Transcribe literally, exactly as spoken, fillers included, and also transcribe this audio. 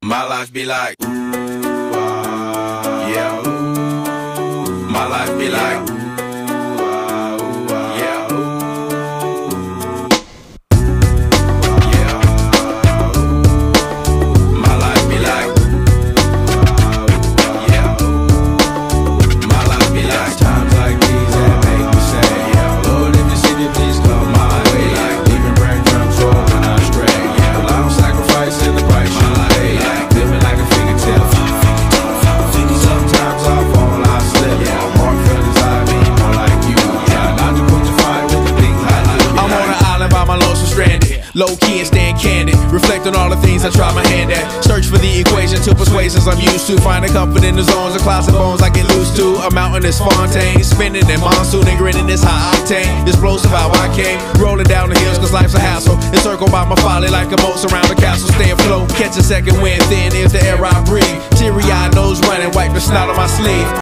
My life be like, ooh, ah, yeah, ooh. My life be like, ooh, ah, ooh, ah, yeah, ooh. Yeah, ooh. My life be like, ooh, ah, ooh, yeah, ooh. My life be like times like these that make me say, yeah, Lord, if the city please come my way, like leaving breadcrumbs for when I stray. Yeah, well, I don't sacrifice in the price you pay, like living like a fingertip. Sometimes I fall, I slip. Yeah, I'm more feelings, I mean more like you. Yeah, not to put the fire with the things I do. I'm on an island by my lonesome stranded, low key and staying candid, reflect on all the things I try my hand at. Search for the equation to persuasions I'm used to, finding comfort in the zones of clouds and bones I get loose to. A mountain is Fontaine, spinning in monsoon and grinning this high octane. Explosive how I came, rolling down the hills cause life's a hassle. Encircled by my folly like a moat around the castle. Stay afloat, catch a second wind, thin is the air I breathe. Teary eyed nose running, wipe the snot on my sleeve.